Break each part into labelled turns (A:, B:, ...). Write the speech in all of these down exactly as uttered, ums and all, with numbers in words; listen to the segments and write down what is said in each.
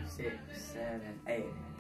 A: six, seven, eight.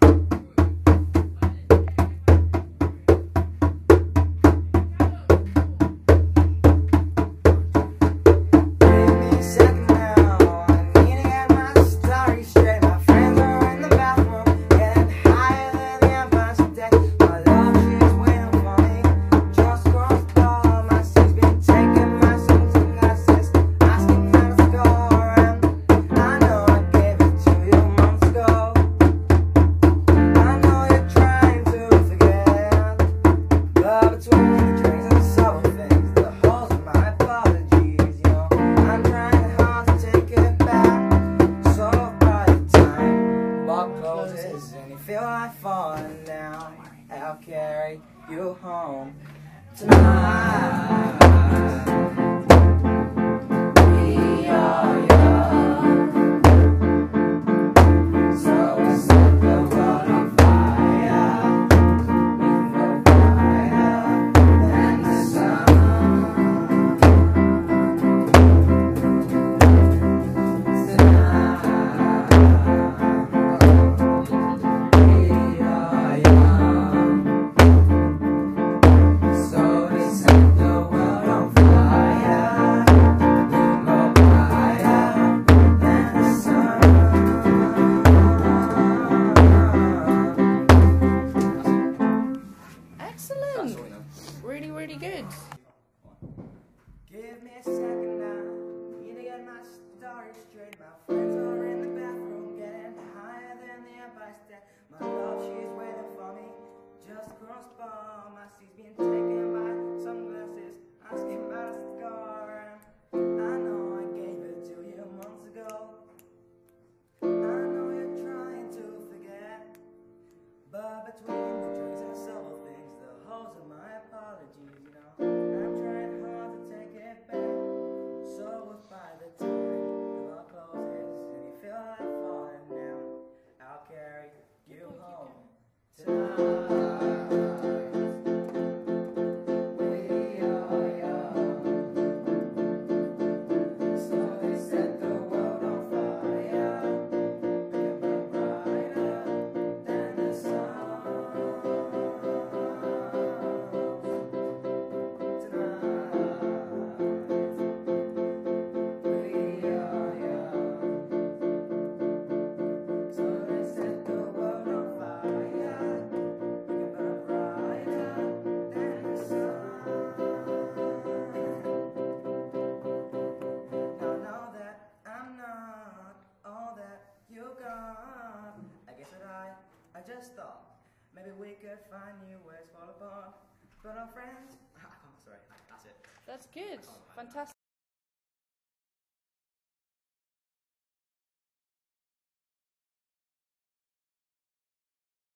B: And you feel like falling now, I'll carry you home tonight. We are young, so we set the world on fire. We can go higher than the sun.
C: Excellent. Really, really good.
B: Give me a second now, need to get my story straight. My friends are in the bathroom, getting higher than the Empire State. My love, she's waiting for me, just across bar. My seat's been taken by sunglasses, asking about a scar. I know I gave it to you months ago. I know you're trying to forget, but between the drinks and subtle things, the holes are my apologies, you know. I'm trying hard to take it back, so if by the time the door closes and you feel like falling down, I'll carry you home tonight. We are young, so they set the world on fire. We can burn brighter than the sun. I just thought maybe we could find new ways fall apart, but our friends. Sorry, that's it.
C: That's good. Fantastic.